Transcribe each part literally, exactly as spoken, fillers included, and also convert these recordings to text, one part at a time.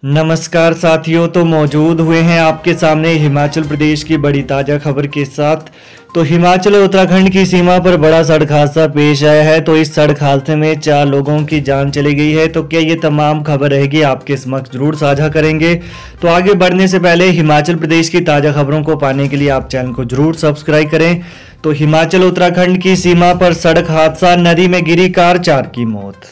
नमस्कार साथियों, तो मौजूद हुए हैं आपके सामने हिमाचल प्रदेश की बड़ी ताज़ा खबर के साथ। तो हिमाचल और उत्तराखंड की सीमा पर बड़ा सड़क हादसा पेश आया है। तो इस सड़क हादसे में चार लोगों की जान चली गई है। तो क्या ये तमाम खबर रहेगी आपके समक्ष जरूर साझा करेंगे। तो आगे बढ़ने से पहले हिमाचल प्रदेश की ताज़ा खबरों को पाने के लिए आप चैनल को जरूर सब्सक्राइब करें। तो हिमाचल उत्तराखंड की सीमा पर सड़क हादसा, नदी में गिरी कार, चार की मौत।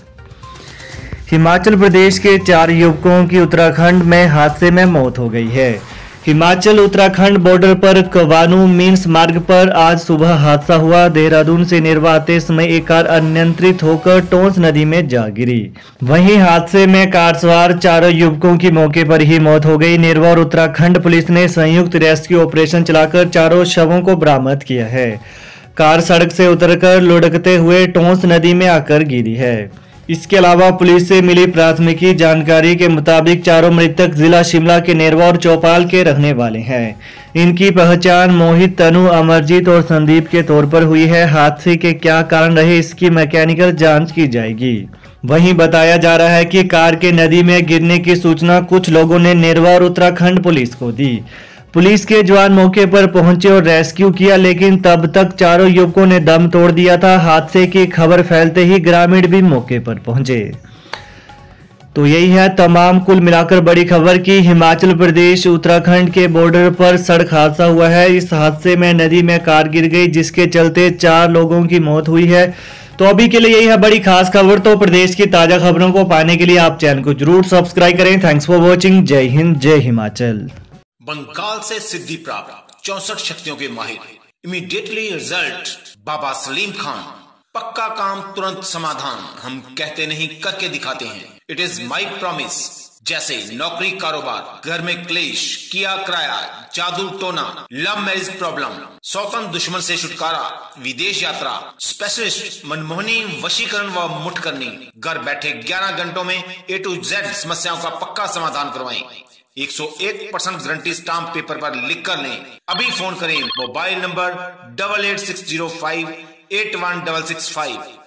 हिमाचल प्रदेश के चार युवकों की उत्तराखंड में हादसे में मौत हो गई है। हिमाचल उत्तराखंड बॉर्डर पर कवानू मीन्स मार्ग पर आज सुबह हादसा हुआ। देहरादून से नेरवा आते समय एक कार अनियंत्रित होकर टोंस नदी में जा गिरी। वहीं हादसे में कार सवार चारों युवकों की मौके पर ही मौत हो गई। नेरवा और उत्तराखंड पुलिस ने संयुक्त रेस्क्यू ऑपरेशन चलाकर चारों शवों को बरामद किया है। कार सड़क से उतरकर लुढ़कते हुए टोंस नदी में आकर गिरी है। इसके अलावा पुलिस से मिली प्राथमिकी जानकारी के मुताबिक चारों मृतक जिला शिमला के नेरवा और चौपाल के रहने वाले हैं। इनकी पहचान मोहित, तनु, अमरजीत और संदीप के तौर पर हुई है। हादसे के क्या कारण रहे, इसकी मैकेनिकल जांच की जाएगी। वहीं बताया जा रहा है कि कार के नदी में गिरने की सूचना कुछ लोगों ने नेरवा और उत्तराखंड पुलिस को दी। पुलिस के जवान मौके पर पहुंचे और रेस्क्यू किया, लेकिन तब तक चारों युवकों ने दम तोड़ दिया था। हादसे की खबर फैलते ही ग्रामीण भी मौके पर पहुंचे। तो यही है तमाम कुल मिलाकर बड़ी खबर की हिमाचल प्रदेश उत्तराखंड के बॉर्डर पर सड़क हादसा हुआ है। इस हादसे में नदी में कार गिर गई, जिसके चलते चार लोगों की मौत हुई है। तो अभी के लिए यही है बड़ी खास खबर। तो प्रदेश की ताजा खबरों को पाने के लिए आप चैनल को जरूर सब्सक्राइब करें। Thanks for watching. जय हिंद, जय हिमाचल। बंगाल से सिद्धि प्राप्त चौसठ शक्तियों के माहिर, इमीडिएटली रिजल्ट बाबा सलीम खान। पक्का काम, तुरंत समाधान। हम कहते नहीं, करके दिखाते हैं। It is my promise. जैसे नौकरी, कारोबार, घर में क्लेश, किया किराया, जादू टोना, लव मैरिज प्रॉब्लम, सौतन दुश्मन से छुटकारा, विदेश यात्रा, स्पेशलिस्ट मनमोहनी, वशीकरण व मुठ करनी। घर बैठे ग्यारह घंटों में ए टू जेड समस्याओं का पक्का समाधान करवाएं। एक सौ एक परसेंट गारंटी स्टाम्प पेपर पर लिख कर लें। अभी फोन करें mobile number double eight six zero five eight one double six five.